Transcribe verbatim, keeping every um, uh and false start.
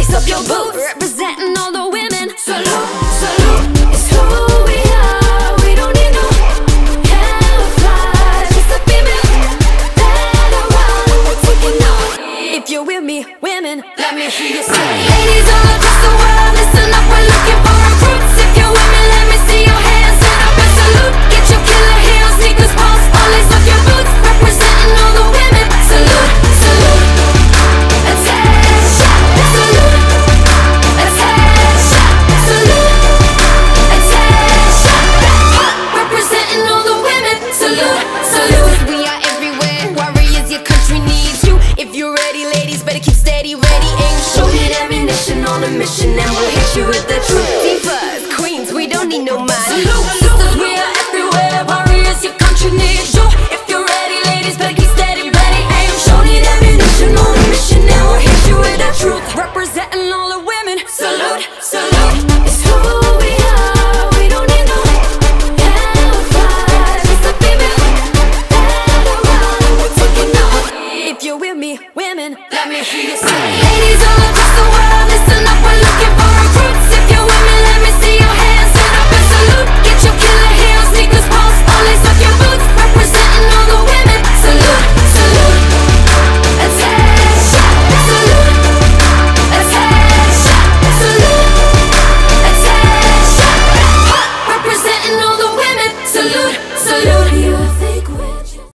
lace up your boots. Representing all the women. Salute, salute, it's who we are. We don't need no camouflage. Just a female that I run. We're taking off. If you're with me, women, let me hear you say. Ladies all across the world, listen up, we're looking for recruits. If you're with me, let me see your hands. Set up and salute. Get your killer heels, sneakers, pumps, all lace up your boots. Representing all the women. Salute, salute. Attention, salute. Attention, salute. Attention. Representing all the women. Salute, salute. We are everywhere. Warriors, your country needs you. If you're ready, ladies, better keep steady, ready, aim, shoot. Hit ammunition on a mission, and we'll hit you with the truth. Divas, queens, we don't need no mind. Salute, sisters, we are everywhere. Warriors, your country needs you. If you're ready, ladies, better keep steady, ready, aim, shoot. Hit ammunition on a mission, and we'll hit you with the truth. Representing all the women. Salute, salute. It's who we are. We don't need no camouflage. It's a female that I run. We're taking off. If you're with me, women, let me hear you say. Ladies all across the world, listen up, we're looking for